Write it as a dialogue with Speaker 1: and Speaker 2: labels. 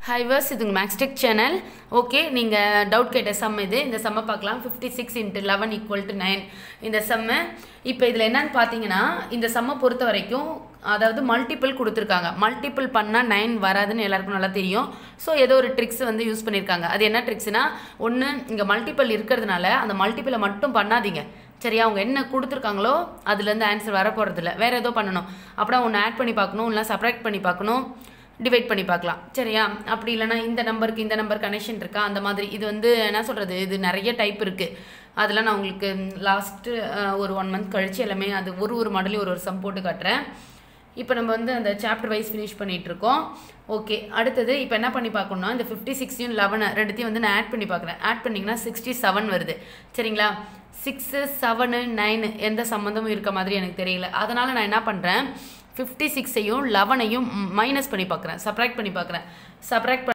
Speaker 1: Hi viewers, இது உங்க Maths Tech channel. Okay, நீங்க டவுட் கேட்ட சம் இது. இந்த சம்ம பார்க்கலாம். 56 × 11 = 9. இந்த சம்ம இப்போ இதுல என்னன்னு பாத்தீங்கன்னா இந்த சம்ம பொறுத்த வரைக்கும் அதாவது மல்டிபிள் கொடுத்திருக்காங்க. மல்டிபிள் பண்ணா 9 வராதுன்னு எல்லாருக்கும் நல்லா தெரியும். சோ ஏதோ ஒரு ட்ரிக்ஸ் வந்து யூஸ் பண்ணிருக்காங்க. அது என்ன ட்ரிக்ஸ்னா ஒன்னு இங்க மல்டிபிள் இருக்குறதுனால அந்த மல்டிபிளை மட்டும் பண்ணாதீங்க. சரியா அவங்க என்ன கொடுத்திருக்காங்களோ அதுல இருந்து ஆன்சர் வர போறது இல்ல. வேற ஏதோ பண்ணனும். அப்படி ஒன்னு ஆட் பண்ணி பார்க்கணும் இல்ல சப்ட்ராக்ட் பண்ணி பார்க்கணும். டிவைட் பண்ணி பார்க்கலாம் சரியா அப்படி இல்லனா இந்த நம்பருக்கு இந்த நம்பர் கனெக்ஷன் இருக்கா அந்த மாதிரி இது வந்து என்ன சொல்றது இது நிறைய டைப் இருக்கு அதெல்லாம் நான் உங்களுக்கு லாஸ்ட் ஒரு 1 மந்த் கழிச்சு எல்லாமே அது ஒரு மாடலி ஒரு சம் போட்டு காட்றேன் இப்போ நம்ம வந்து அந்த சாப்டர் வைஸ் finish பண்ணிட்டு இருக்கோம் ஓகே அடுத்து இப்போ என்ன பண்ணி பார்க்கணும்னா இந்த 56 யும் 11 ரெண்டுத்தையும் வந்து நான் ஆட் பண்ணி பார்க்கறேன் ஆட் பண்ணீங்கன்னா 67 வருது சரிங்களா 6 7 9 எந்த சம்பந்தமும் இருக்க மாதிரி எனக்கு தெரியல அதனால நான் என்ன பண்றேன் 56 ஐயும் 11 ஐயும் மைனஸ் பண்ணி பார்க்கறேன் சப்ட்ராக்ட் பண்ணி பார்க்கறேன் சப்ட்ராக்ட்